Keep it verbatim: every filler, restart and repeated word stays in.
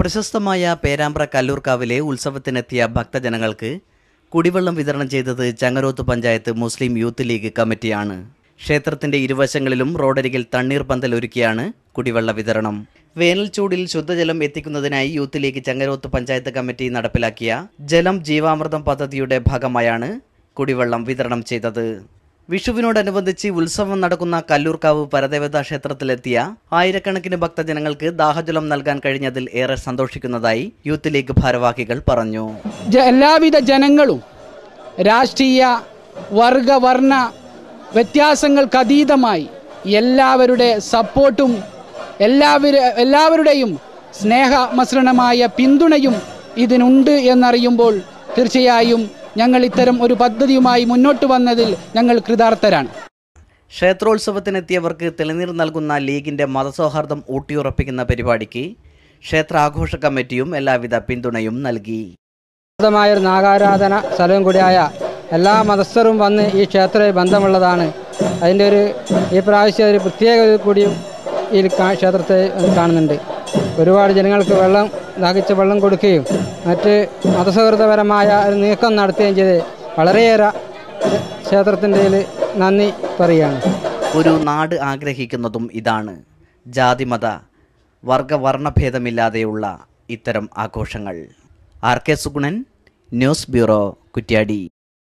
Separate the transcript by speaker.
Speaker 1: പ്രശസ്തമായ പേരാമ്പ്ര കല്ലൂർക്കാവിലെ ഉത്സവത്തിനെത്തിയ ഭക്തജനങ്ങൾക്ക് കുടിവെള്ളം വിതരണം ചെയ്തത് Changaroth panchayat Muslim Youth League കമ്മിറ്റിയാണ്. ക്ഷേത്രത്തിന്റെ ഇരുവശങ്ങളിലും റോഡരികിൽ തണ്ണീർ പന്തൽ ഒരുക്കിയാണ് കുടിവെള്ള വിതരണം. വേനൽ ചൂടിൽ ശുദ്ധജലം എത്തിക്കുന്നതിനായി Youth League Changaroth panchayat committee നടപ്പിലാക്കിയ ജലം ജീവാമൃതം പദ്ധതിയുടെ ഭാഗമായാണ് കുടിവെള്ളം വിതരണം ചെയ്തത്. വിഷുവിനോടനുബന്ധിച്ച് ഉത്സവം നടക്കുന്ന കല്ലൂർക്കാവ് പരദേവതാ ക്ഷേത്രത്തിലെത്തിയ ആയിരക്കണക്കിന് ഭക്തജനങ്ങൾക്ക് ദാഹജലം നൽകാൻ കഴിഞ്ഞതിൽ ഏറെ സന്തോഷിക്കുന്നതായി യൂത്ത് ലീഗ് ഭാരവാഹികൾ പറഞ്ഞു.
Speaker 2: എല്ലാവിധ ജനങ്ങളും രാഷ്ട്രീയ വർഗ വർണ്ണ വ്യത്യാസങ്ങൾക്കതീതമായി എല്ലാവരുടെ സപ്പോർട്ടും എല്ലാവരും എല്ലാവരുടെയും സ്നേഹമസൃണമായ പിന്തുണയും ഇതിനുണ്ട് എന്നറിയുമ്പോൾ തീർച്ചയായും ഞങ്ങൾ ഇത്തരം ഒരു പദ്ധതിയുമായി മുന്നോട്ട് വന്നതിൽ ഞങ്ങൾ കൃതാർത്ഥരാണ്.
Speaker 1: ക്ഷേത്രോത്സവത്തിനെത്തിയവർക്ക് തെളിനീർ നൽകുന്ന ലീഗിന്റെ മതസൗഹാർദ്ദം ഊട്ടിയുറപ്പിക്കുന്ന പരിപാടിക്ക് ക്ഷേത്ര ആഘോഷ കമ്മിറ്റിയും എല്ലാവിധ പിന്തുണയും നൽകി.
Speaker 3: ഒരു നാഗാരാധന സ്ഥലവും കൂടിയായ എല്ലാ മതസ്ഥരും വന്ന് ഈ ക്ഷേത്രവുമായി ബന്ധമുള്ളതാണ്. അതിൻ്റെ ഒരു ഈ പ്രാവശ്യം ഒരു പ്രത്യേകത കൂടിയും ഈ ക്ഷേത്രത്തെ കാണുന്നുണ്ട്. ഒരുപാട് ജനങ്ങൾക്ക് വെള്ളം ദാഹിച്ച വെള്ളം കൊടുക്കുകയും മറ്റ് മതസൗഹൃദപരമായ ഒരു നീക്കം നടത്തുകയും ചെയ്ത് വളരെയേറെ ക്ഷേത്രത്തിൻ്റെ നന്ദി പറയുകയാണ്.
Speaker 1: ഒരു നാട് ആഗ്രഹിക്കുന്നതും ഇതാണ്, ജാതിമത വർഗവർണ്ണഭേദമില്ലാതെയുള്ള ഇത്തരം ആഘോഷങ്ങൾ. R K Suganan, news bureau, Kuttiadi.